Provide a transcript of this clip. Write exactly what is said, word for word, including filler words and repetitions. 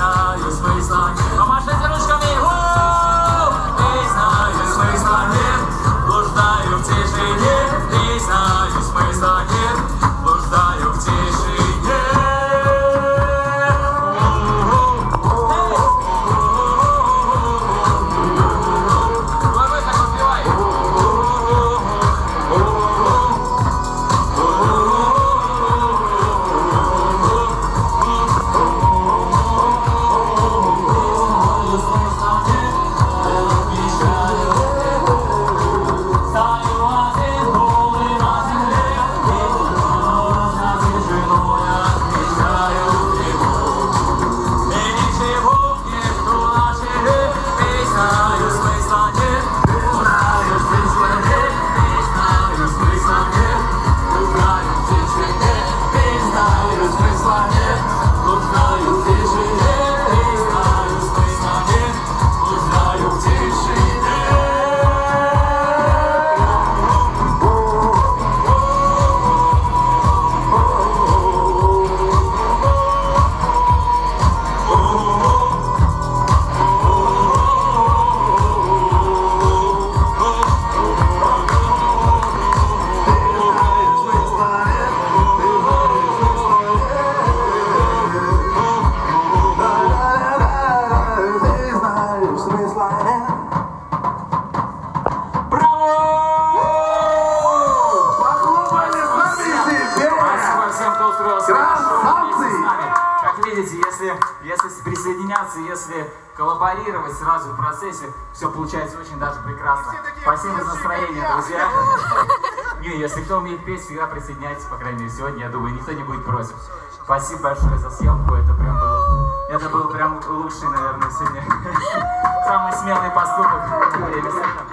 знаю смысла нет. Помашите ручками, воу! Не знаю смысла нет, блуждаю в тишине. Не знаю смысла нет, блуждаю в тишине. Головой так успевай. Как видите, если, если присоединяться, если коллаборировать сразу в процессе, все получается очень даже прекрасно. Спасибо за настроение, друзья. Не, если кто умеет петь, всегда присоединяйтесь, по крайней мере, сегодня, я думаю, никто не будет против. Спасибо большое за съемку, это прям был, это был прям лучший, наверное, сегодня самый смелый поступок во время сета.